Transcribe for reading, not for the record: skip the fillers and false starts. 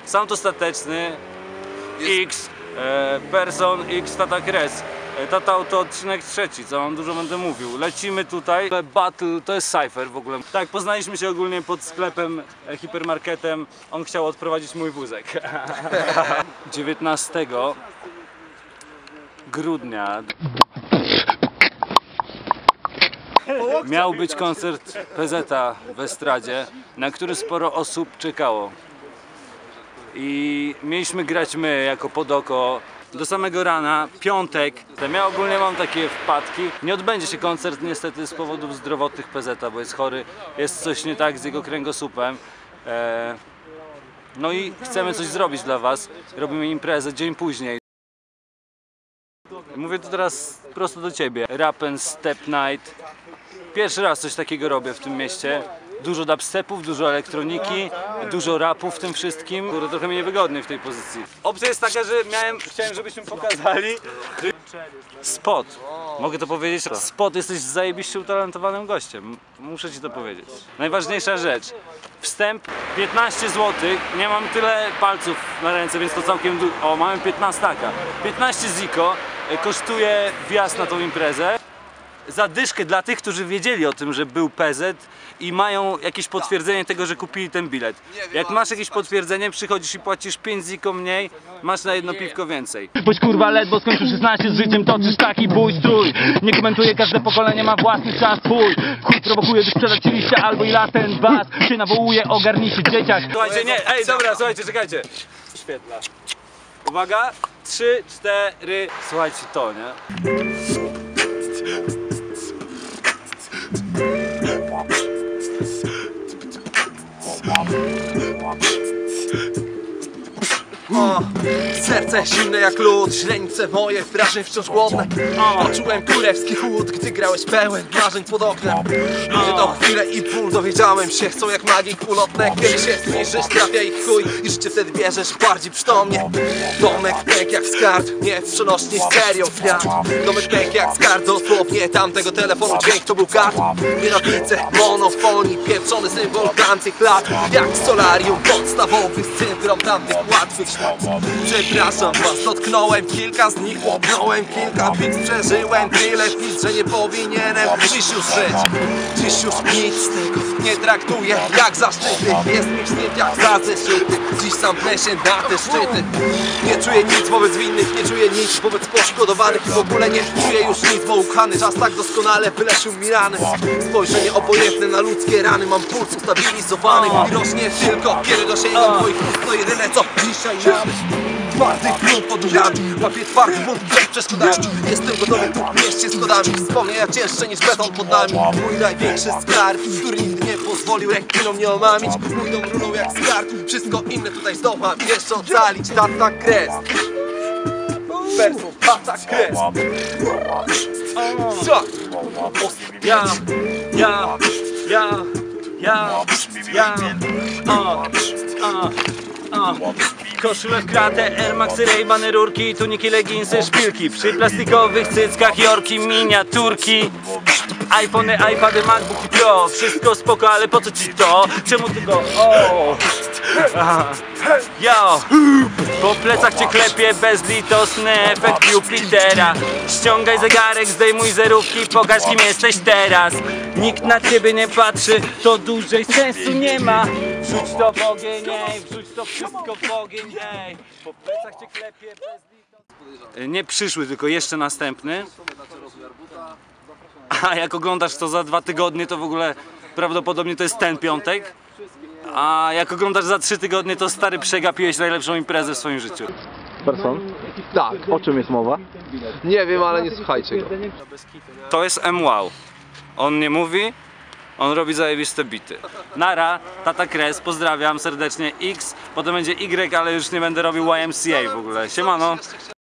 Sound ostateczny, X, Person, X, Tata Kres. Tata to odcinek 3, co wam dużo będę mówił. Lecimy tutaj. Battle to jest Cypher w ogóle. Tak, poznaliśmy się ogólnie pod sklepem, hipermarketem. On chciał odprowadzić mój wózek. 19 grudnia miał być koncert PZ-a w Estradzie, na który sporo osób czekało. I mieliśmy grać my jako Podoko do samego rana, piątek. Ja ogólnie mam takie wpadki. Nie odbędzie się koncert niestety z powodów zdrowotnych PZ-a, bo jest chory, jest coś nie tak z jego kręgosłupem. No i chcemy coś zrobić dla was. Robimy imprezę dzień później. Mówię tu teraz prosto do ciebie. Rap and Step Night. Pierwszy raz coś takiego robię w tym mieście. Dużo dubstepów, dużo elektroniki, dużo rapu w tym wszystkim. Kurde, trochę mi niewygodnie w tej pozycji. Opcja jest taka, że chciałem, żebyśmy pokazali Spot. Mogę to powiedzieć? Spot, jesteś zajebiście utalentowanym gościem. Muszę ci to powiedzieć. Najważniejsza rzecz. Wstęp 15 zł. Nie mam tyle palców na ręce, więc to całkiem dużo. O, mamy 15 taka. 15 ziko kosztuje wjazd na tą imprezę. Zadyszkę dla tych, którzy wiedzieli o tym, że był PZ i mają jakieś potwierdzenie tego, że kupili ten bilet. Jak masz jakieś potwierdzenie, przychodzisz i płacisz 5 ziko mniej, masz na jedno piwko więcej. Boś kurwa ledwo skończył 16 z życiem, toczysz taki bój strój. Nie komentuję, każde pokolenie ma własny czas twój. Chuj prowokuje, by sprzedać ci liścia albo i latent bas. Się nawołuje, ogarnij się dzieciak. Słuchajcie, nie, ej, dobra, słuchajcie, czekajcie. Świetla. Uwaga, 3, 4. Słuchajcie to, nie? Serce zimne jak lód, źrenice moje wrażeń wciąż głodne. Poczułem kurewski chłód, gdy grałeś pełen marzeń pod oknem. Ludzie to chwilę i pół, dowiedziałem się, chcą jak magik ulotne. Kiedy się zbliżysz, trafia ich chuj i życie wtedy bierzesz bardziej przytomnie. Domek pęk jak skarb, nie w przenośni stereo świat. Domek pęk jak skarb, dosłownie tamtego telefonu dźwięk to był gard. Nienawidzę monofonii, pieprzony symbol tamtych lat. Jak solarium, podstawowy syndrom tamtych łatwych. Przepraszam was, dotknąłem kilka z nich, łopnąłem kilka bit, przeżyłem tyle pis, że nie powinienem dziś już żyć. Dziś już nic z tego nie traktuję jak zaszczyty, jest mi wstyd jak za zeszyty. Dziś sam plesie na te szczyty. Nie czuję nic wobec winnych, nie czuję nic wobec poszkodowanych i w ogóle nie czuję już nic, bo uchany czas tak doskonale wyleczył mi rany. Spojrzenie obojętne na ludzkie rany, mam puls ustabilizowany i rośnie tylko kiedy dosięgam moich ust, to jedyne co dzisiaj mamy. Twardy grunt pod nogami, łapię twardy bunt przed przeszkodami. Jestem gotowy tu w mieście z kodami, wspomnienia cięższe niż beton pod nami. Mój największy skarb, który nigdy nie pozwolił rękiną mnie omamić. Mój dom runął jak skarb, wszystko inne tutaj zdołam jeszcze ocalić. Tata Kres, Person, Tata Kres. Koszule w kratę, Air Maxy, Ray-Bany, rurki, tuniki, leginsy, szpilki. Przy plastikowych cyckach Jorki, miniaturki. iPhony, iPady, MacBooki Pro. Wszystko spoko, ale po co ci to? Czemu ty go... Yo! Po plecach cię klepie bezlitosny efekt Jupitera. Ściągaj zegarek, zdejmuj zerówki, pokaż kim jesteś teraz. Nikt na ciebie nie patrzy, to dłużej sensu nie ma. Wrzuć to w ogień, ej, wrzuć to wszystko w ogień, ej. Po plecach cię klepie bezlitosny. Nie przyszły, tylko jeszcze następny. A jak oglądasz to za 2 tygodnie, to w ogóle prawdopodobnie to jest ten piątek. A jak oglądasz za 3 tygodnie, to stary przegapiłeś najlepszą imprezę w swoim życiu. Person? Tak. O czym jest mowa? Nie wiem, ale nie słuchajcie go. To jest MWOW. On nie mówi, on robi zajebiste bity. Nara, Tata Kres, pozdrawiam serdecznie. X, potem będzie Y, ale już nie będę robił YMCA w ogóle. Siemano.